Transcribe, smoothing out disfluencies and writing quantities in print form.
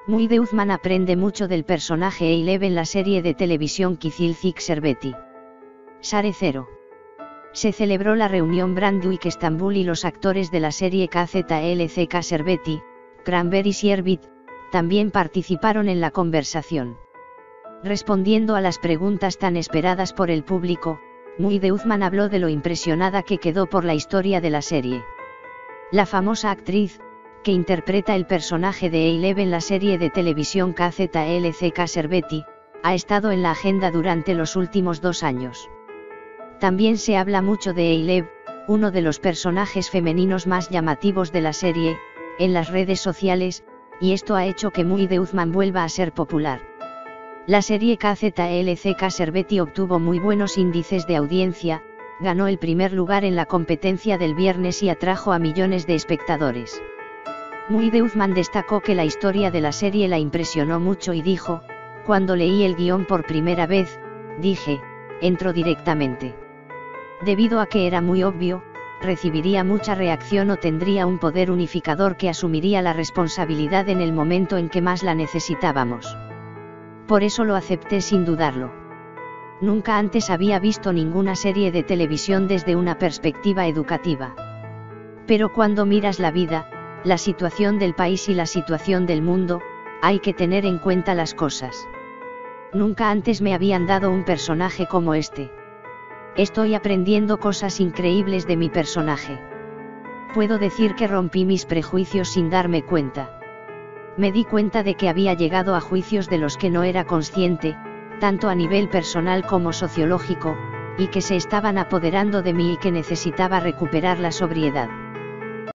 Muy Deutman aprende mucho del personaje Eilev en la serie de televisión Kizilcik Sherbeti. Share 0. Se celebró la reunión Brandwik Estambul y los actores de la serie KZLCK Sherbeti, Cranberry y Sherbet, también participaron en la conversación. Respondiendo a las preguntas tan esperadas por el público, Muy Deutman habló de lo impresionada que quedó por la historia de la serie. La famosa actriz, que interpreta el personaje de Eilev en la serie de televisión KZLCK Sherbeti, ha estado en la agenda durante los últimos 2 años. También se habla mucho de Eilev, uno de los personajes femeninos más llamativos de la serie, en las redes sociales, y esto ha hecho que Muy Deutman vuelva a ser popular. La serie KZLCK Sherbeti obtuvo muy buenos índices de audiencia, ganó el primer lugar en la competencia del viernes y atrajo a millones de espectadores. Muy Deutman destacó que la historia de la serie la impresionó mucho y dijo: cuando leí el guión por primera vez, dije, entro directamente. Debido a que era muy obvio, recibiría mucha reacción o tendría un poder unificador que asumiría la responsabilidad en el momento en que más la necesitábamos. Por eso lo acepté sin dudarlo. Nunca antes había visto ninguna serie de televisión desde una perspectiva educativa. Pero cuando miras la vida, la situación del país y la situación del mundo, hay que tener en cuenta las cosas. Nunca antes me habían dado un personaje como este. Estoy aprendiendo cosas increíbles de mi personaje. Puedo decir que rompí mis prejuicios sin darme cuenta. Me di cuenta de que había llegado a juicios de los que no era consciente, tanto a nivel personal como sociológico, y que se estaban apoderando de mí y que necesitaba recuperar la sobriedad.